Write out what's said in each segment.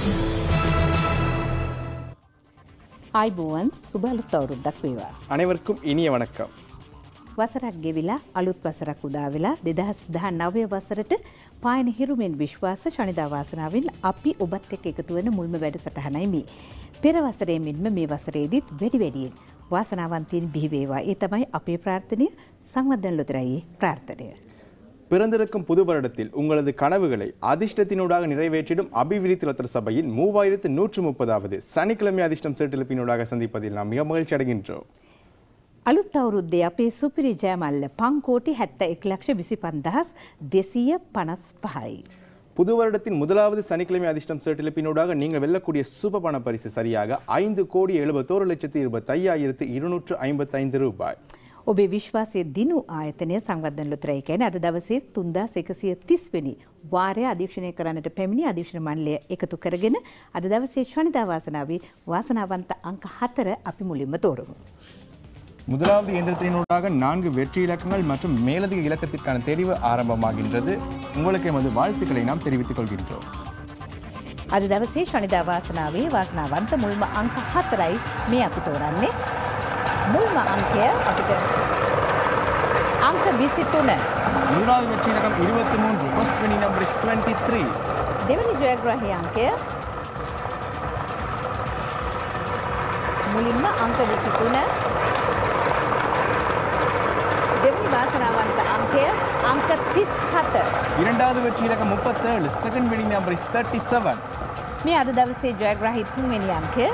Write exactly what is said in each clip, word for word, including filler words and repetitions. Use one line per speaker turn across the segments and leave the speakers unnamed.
ආයිබෝවන් සුබ අලුත් අවුරුද්දක් වේවා.
අனைவருக்கும் இனிய வணக்கம்.
වසරක් ගෙවිලා අලුත් වසරක් උදා වෙලා දෙදහස් දහනවය වසරට පායන හිරුමෙන් විශ්වාස ශනිදා වාසනාවෙන් අපි ඔබත් එක්ක එකතු වෙන මුල්ම වැඩසටහනයි මේ. පෙර වසරේ මෙන්ම මේ වසරේදීත් වැඩි වැඩියෙන් වාසනාවන්තයින් බිහි වේවා. ඒ තමයි අපේ ප්‍රාර්ථනය, සංවර්ධන ලොතරැයියේ ප්‍රාර්ථනය.
பிறந்திருக்கும் புது வருடத்தில் உங்களது கனவுகளை அதிர்ஷ்டத்தினூடாக நிறைவேற்றிடும் அபிவிருத்தி லத்தர் சபையின் மூவாயிரத்து நூற்று முப்பதாவது சனிக்கிழமை அதிர்ஷ்டம் செட்டிலிப்பினூடாக சந்திப்பதில் நாம் மிக மகிழ்ச்சி அடைகின்றோம்.
අලුත් අවුරුද්දේ අපේ සුපිරි ජයමල්ල පංකෝටි හැත්ත එක් ලක්ෂ විසි පන්දහස් දෙසිය පනස් පහයි.
புது வருடத்தின் முதலாவது சனிக்கிழமை அதிர்ஷ்டம் செட்டிலிப்பினூடாக நீங்கள் வெல்லக்கூடிய சூப்பர் பண பரிசு சரியாக ஐந்து கோடி எழுபத்தோரு லட்சத்தி இருபத்தி ஐயாயிரத்து இருநூற்று ஐம்பத்தைந்து ரூபாய்.
ඔබේ විශ්වාසයේ දිනු ආයතනය සංවර්ධන ලොතරැයි කියන්නේ අද දවසේ තුන්දාස් එකසිය තිස් වෙනි වාරය අධීක්ෂණය කරන්නට පැමිණි අධීක්ෂණ මණ්ඩලය එකතු කරගෙන අද දවසේ ශනිදා වාසනාවේ වාසනාවන්ත අංක හතර අපි මුලින්ම තෝරමු.
முதலாவது இயந்திரத்தினூடாக நான்கு வெற்றி இலக்கங்கள் மற்றும் மேலதிக இலக்கத்திற்கான தெரிவு ஆரம்பமாகின்றது. உங்களுக்கு எமது வாழ்த்துக்களை நாம் தெரிவித்துக் கொள்கின்றோம்.
අද දවසේ ශනිදා වාසනාවේ වාසනාවන්ත මුල්ම අංක හතරයි මේ අපි තෝරන්නේ. මුල්ම අංකය අපිට අංක විසි තුන.
முதலாவது வெற்றி இலக்கம் இருபத்தி மூன்று. First winning number is twenty-three.
දෙවනි ජයග්‍රාහී අංකය මුලින්ම අංක විසි තුන. දෙවනි වාසනාවන්ත අංකය අංක තිස් හත.
இரண்டாவது வெற்றி இலக்கம் முப்பத்தேழு. Second winning number is thirty-seven.
මේ අද දවසේ ජයග්‍රාහී තුන්වෙනි අංකය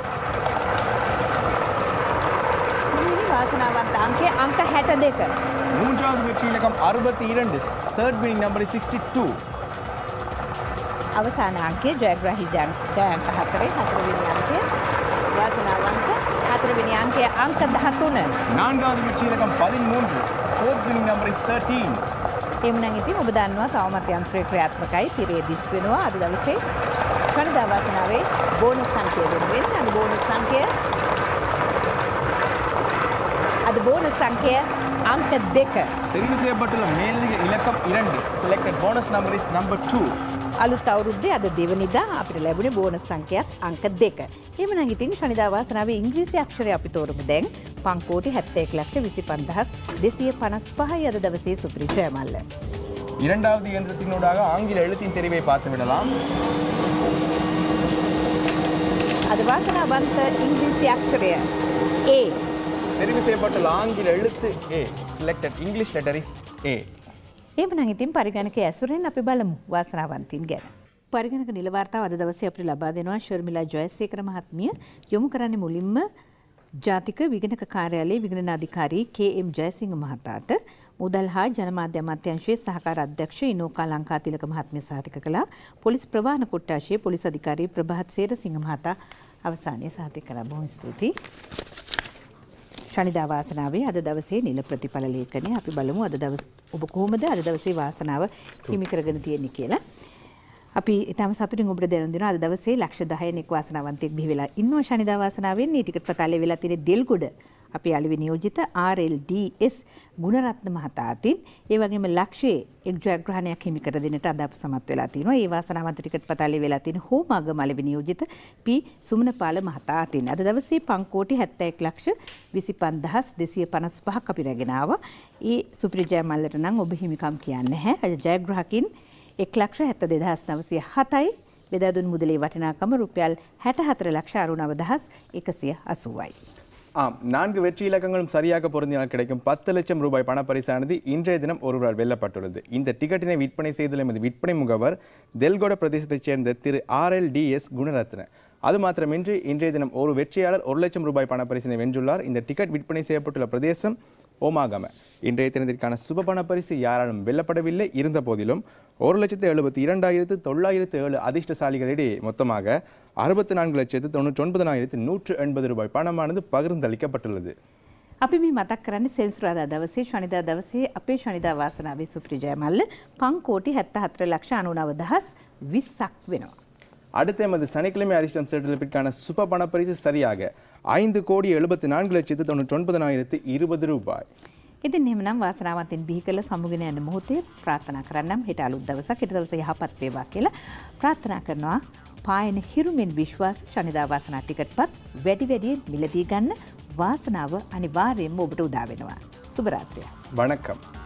වාසනාවන්ත අංකය අංක හැට දෙක.
மூன்றாவது வெற்றி இலக்கம் அறுபத்தி இரண்டு. Third winning number is sixty-two.
අවසාන අංකය ජයග්‍රාහී ජය අංක හතරේ හතරවෙනි අංකය වාසනාවන්ත හතරවෙනි අංකය අංක දහතුන.
நான்காவது வெற்றி இலக்கம் பதிமூன்று. Fourth winning number is thirteen.
එමුනම් ඉතින් ඔබ දන්නවා තවමත් යන්ත්‍රය ක්‍රියාත්මකයි. තිරේ දිස් වෙනවා අද දවසේ ශනිදා වාසනාවේ බෝනස් සංඛ්‍ය වෙනුවෙන් අද බෝනස් සංඛ්‍ය அது போனஸ் සංඛ්‍ය අංක දෙක.
தெரிவு செய்யப்பட்டுள்ள மேலதிக இலக்கம் இரண்டு. Selected bonus number is number two.
අලුත් අවුරුද්දේ අද දෙවනිදා අපිට ලැබුණේ බෝනස් සංඛ්‍යයක් අංක දෙක. එහෙමනම් ඉතින් ශනිදා වාසනාවේ ඉංග්‍රීසි අක්ෂරය අපි තෝරමු දැන්. පංකෝටි හැත්ත එක් ලක්ෂ විසි පන්දහස් දෙසිය පනස් පහයි අද දවසේ සුපිරි ජයමල්ල.
இரண்டாவது இயந்திரத்தினூடாக ஆங்கில எழுத்தின் தெரிவை பார்த்து விடலாம்.
අද වාසනාවන්ත ඉංග්‍රීසි අක්ෂරය A.
தெரிவு செய்யப்பட்டுள்ள ஆங்கில எழுத்து A. Selected English letter is A.
එහෙමනම් ඉතින් පරිගණක ඇසුරෙන් අපි බලමු වාසනාවන්තින් ගැන. පරිගණක නිල වාර්තාව අද දවසේ අපිට ලබා දෙනවා ශර්මිලා ජයසේකර මහත්මිය. යොමු කරන්නේ මුලින්ම ජාතික විගණක කාර්යාලයේ විගණන අධිකාරී කේ.එම්. ජයසිංහ මහතාට මුදල් හා ජනමාධ්‍ය අමාත්‍යාංශයේ සහකාර අධ්‍යක්ෂ ඉනෝකා ලංකාතිලක මහත්මිය සහතික කළා. පොලිස් ප්‍රවාහන කොට්ටාශයේ පොලිස් අධිකාරී ප්‍රභාත් සේරසිංහ මහතා අවසානයේ සහතික කළා. බොහොම ස්තුතියි. ශනිදා වාසනාවේ අද දවසේ නිල ප්‍රතිඵල ලේඛනය අපි බලමු. අද දවස් ඔබ කොහොමද අද දවසේ වාසනාව හිමි කරගෙන තියෙන්නේ කියලා. අපි ඊටම සතුටින් ඔබට දැනුම් දෙනවා අද දවසේ ලක්ෂ දහයෙන් එක් වාසනාවන්තයෙක් බිහි වෙලා ඉන්නවා ශනිදා වාසනාවෙන්. මේ ටිකට් පතාලේ වෙලා තියෙන දෙල්ගොඩ අපි අලෙවි නියෝජිත R L D S Gunaratne මහතා අතින් ඒ වගේම ලක්ෂයේ එක් ජයග්‍රහණයක් හිමි කර දෙන්නට අද අප සමත් වෙලා තිනවා. ඒ වාසනාවන්ත ටිකට් පතාලේ වෙලා තියෙන හෝමාගම අලෙවි නියෝජිත පී සුමනපාල මහතා අතින් අද දවසේ පංකෝටි හැත්ත එක් ලක්ෂ විසි පන්දහස් දෙසිය පනස් පහක් අපි රැගෙන ආවා. ඒ සුපිරි ජයමල්ලට නම් ඔබ හිමිකම් කියන්නේ නැහැ. අද ජයග්‍රාහකින් එක් ලක්ෂ හැත්ත දෙදහස් නවසිය හතයි. බෙදා දුන් මුදලේ වටිනාකම රුපියල් හැට හතර ලක්ෂ අරුණව දහස් එකසිය අසූවයි.
ஆம், நான்கு வெற்றி இலக்கங்களும் சரியாக பொருந்தினால் கிடைக்கும் பத்து லட்சம் ரூபாய் பணப்பரிசானது இன்றைய தினம் ஒருவரால் வெல்லப்பட்டுள்ளது. இந்த டிக்கெட்டினை விற்பனை செய்துள்ள எமது விற்பனை முகவர் தெல்கொட பிரதேசத்தைச் சேர்ந்த திரு R L D S Gunaratne. அது மாத்திரமின்றி இன்றைய தினம் ஒரு வெற்றியாளர் ஒரு லட்சம் ரூபாய் பணப்பரிசினை வென்றுள்ளார். இந்த டிக்கெட் விற்பனை செய்யப்பட்டுள்ள பிரதேசம் ஓமாகம. இன்றைய தினத்திற்கான சுப பணப்பரிசு யாராலும் வெல்லப்படவில்லை. இருந்த போதிலும் ஒரு லட்சத்து எழுபத்தி இரண்டாயிரத்து தொள்ளாயிரத்து ஏழு அதிர்ஷ்டசாலிகளிடையே மொத்தமாக அறுபத்தி நான்கு லட்சத்து தொண்ணூற்றி ஒன்பதாயிரத்து நூற்று எண்பது ரூபாய் பணமானது பகிர்ந்தளிக்கப்பட்டுள்ளது.
අපි මේ මතක් කරන්නේ සෙන්සුරාදා දවසේ ශනිදා දවසේ අපේ ශනිදා වාසනාවේ සුපිරි ජයමල්ල පංකෝටි හැත්ත හතර ලක්ෂ අනූනව දහස් විස්සක් වෙනවා.
அடுத்த எமது சனிக்கிழமை அதிர்ஷ்டம் செட்டிலுக்கான சுப பணப்பரிசு சரியாக ஐந்து கோடி எழுபத்தி நான்கு லட்சத்து தொண்ணூற்றி ஒன்பதாயிரத்து இருபது ரூபாய்.
ඉතින් එහෙමනම් වාසනාවන්තෙන් බිහි කළ සමුගෙන යන මොහොතේ ප්‍රාර්ථනා කරන්නම් හෙට අලුත් දවසක් හෙට දවස යහපත් වේවා කියලා ප්‍රාර්ථනා කරනවා පායන හිරුමෙන් විශ්වාස ශනිදා වාසනා ටිකට්පත් වැඩි වැඩියෙන් මිලදී ගන්න වාසනාව අනිවාර්යයෙන්ම ඔබට උදා වෙනවා. සුබ රාත්‍රියක්.
வணக்கம்.